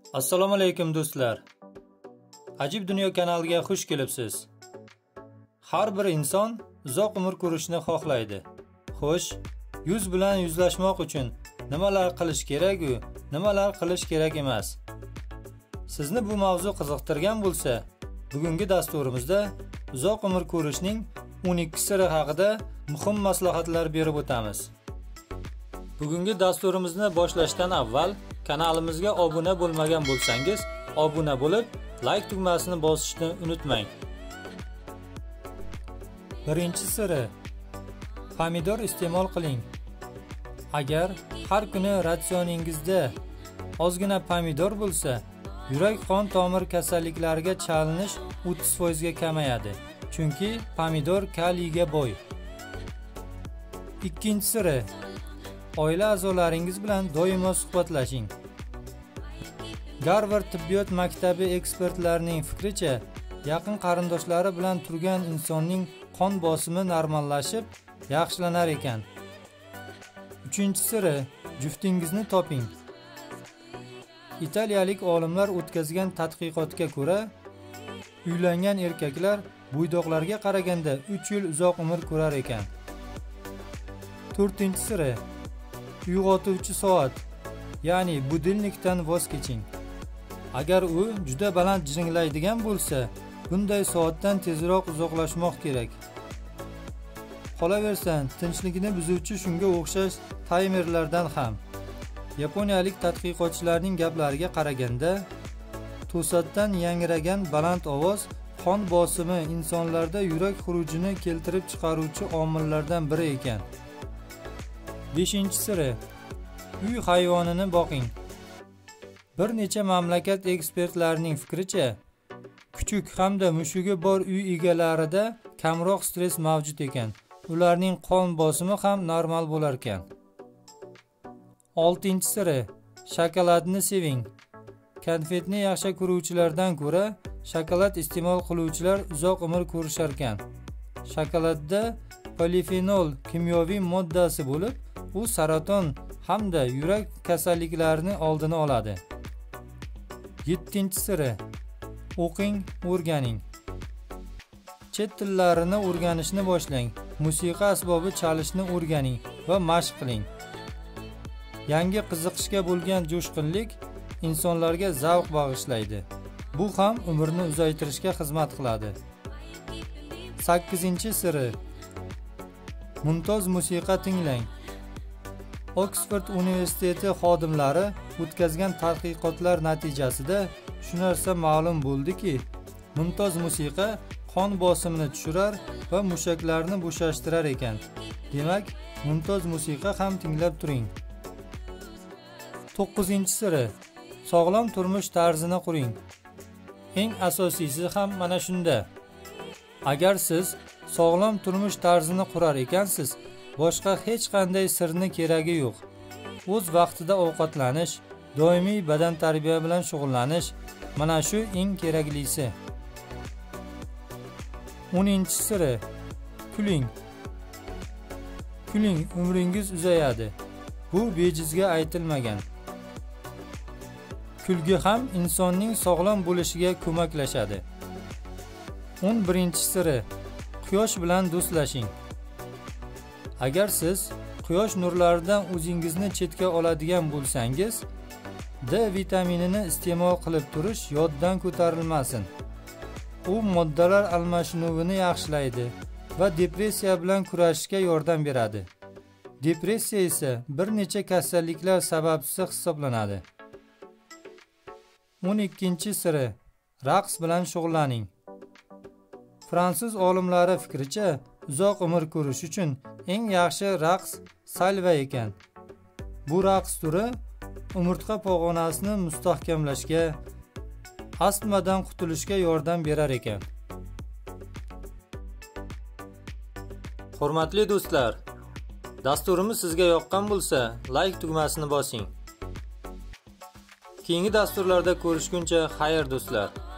Assalomu alaykum do'stlar. Ajib dunyo kanaliga xush kelibsiz. Har bir inson uzoq umr ko'rishni xohlaydi. Xo'sh, yuz bilan yuzlashmoq uchun nimalar qilish kerak va nimalar qilish kerak emas? Sizni bu mavzu qiziqtirgan bo'lsa, bugungi dasturimizda uzoq umr ko'rishning 12 siri haqida muhim maslahatlar berib o'tamiz. Bugungi dasturimizni boshlashdan avval kanalimizga obuna bo'lmagan bo'lsangiz, obuna bo'lib, like tugmasini bosishni unutmang. Birinchi siri: pomidor iste'mol qiling. Agar har kuni ratsioningizda ozgina pomidor bo'lsa, yurak-qon tomir kasalliklariga chalinish 30% ga kamayadi. Chunki pomidor kaliyga boy. Ikkinchi siri: oila a'zolaringiz bilan doimo suhbatlashing. Garvard tibbiyot maktabi ekspertlarining fikricha, yaqin qarindoshlari bilan turgan insonning qon bosimi normallashib, yaxshilanar ekan. Uchinchi siri: juftingizni toping. Italiyalik olimlar o'tkazgan tadqiqotga ko'ra, uylangan erkaklar bo'ydoqlarga qaraganda 3 yil uzoq umr ko'rar ekan. To'rtinchi siri: uyg'otuvchi soat, ya'ni budilnikdan voz keching. Agar u juda baland jiringlaydigan bo'lsa, bunday soatdan tezroq uzoqlashmoq kerak. Qolaversa, tinchlikni buzuvchi shunga o'xshash taymerlardan ham. Yaponiyalik tadqiqotchilarning gaplariga qaraganda, to'satdan yangragan baland ovoz qon bosimi insonlarda yurak xurujini keltirib chiqaruvchi omillardan biri ekan. Beshinchi siri: uy hayvonini boqing. Bir necha mamlakat ekspertlarining fikricha, kuchuk hamda mushugi bor uy egalarida kamroq stress mavjud ekan. Ularning qon bosimi ham normal bo'lar ekan. Oltinchi siri: shokoladni seving. Konfetni yaxshi ko'ruvchilardan ko'ra, shokolad iste'mol qiluvchilar uzoq umr ko'rishar ekan. Shokoladda polifenol kimyoviy moddasi bo'lib, u saraton hamda yurak kasalliklarini oldini oladi. Yettinchi siri: o'qing, o'rganing. Chet tillarini o'rganishni boshlang. Musiqa asbobi chalishni o'rganing va mashq qiling. Yangi qiziqishga bo'lgan jo'shqinlik insonlarga zavq bag'ishlaydi. Bu ham umrni uzaytirishga xizmat qiladi. 8-chi siri: mumtoz musiqa tinglang. Oksford universiteti xodimlari o'tkazgan tadqiqotlar natijasida shu narsa ma'lum bo'ldiki, mumtoz musiqa qon bosimini tushirar va mushaklarni bo'shashtirar ekan. Demak, mumtoz musiqa ham tinglab turing. 9-chi siri: sog'lom turmush tarzini quring. Eng asosiysi ham mana shunda. Agar siz sog'lom turmush tarzini qurar ekansiz, boshqa hech qanday sirni keragi yo'q. O'z vaqtida ovqatlanish, doimiy badan tarbiya bilan shug'ullanish, mana shu eng keraklisi. 10-chi siri: kuling. Kuling, umringiz uzayadi. Bu bejizga aytilmagan. Kulgi ham insonning sog'lom bo'lishiga ko'maklashadi. 11-chi siri: quyosh bilan do'stlashing. Agar siz quyosh nurlaridan o'zingizni chetga oladigan bo'lsangiz, D vitaminini iste'mol qilib turish yoddan ko'tarilmasin. U moddalar almashinuvini yaxshilaydi va depressiya bilan kurashishga yordam beradi. Depressiya esa bir necha kasalliklar sababchisi hisoblanadi. 12-chi siri: raqs bilan shug'ullaning. Fransuz olimlari fikricha, uzoq umr ko'rish uchun eng yaxshi raqs salva ekan. Bu raqs turi umurtqa pog'onasini mustahkamlashga, astmadan qutulishga yordam berar ekan. Hurmatli do'stlar, dasturimiz sizga yoqqan bo'lsa, like tugmasini bosing. Keyingi dasturlarda ko'rishguncha xayr do'stlar.